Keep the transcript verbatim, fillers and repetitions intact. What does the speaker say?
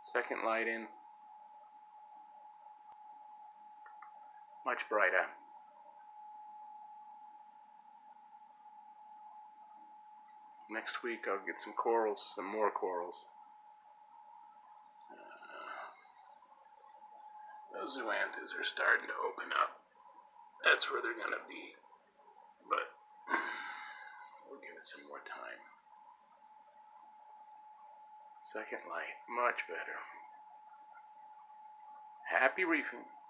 Second light in. Much brighter. Next week I'll get some corals, some more corals. Uh, those zoanthus are starting to open up. That's where they're gonna be. But we'll give it some more time. Second light, much better. Happy reefing.